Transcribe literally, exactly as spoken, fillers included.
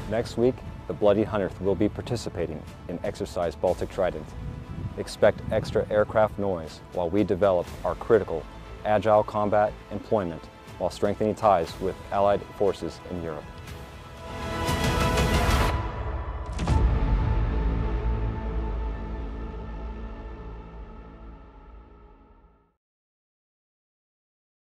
Next week, the Bloody Hundredth will be participating in Exercise Baltic Trident. Expect extra aircraft noise while we develop our critical, agile combat employment while strengthening ties with Allied forces in Europe.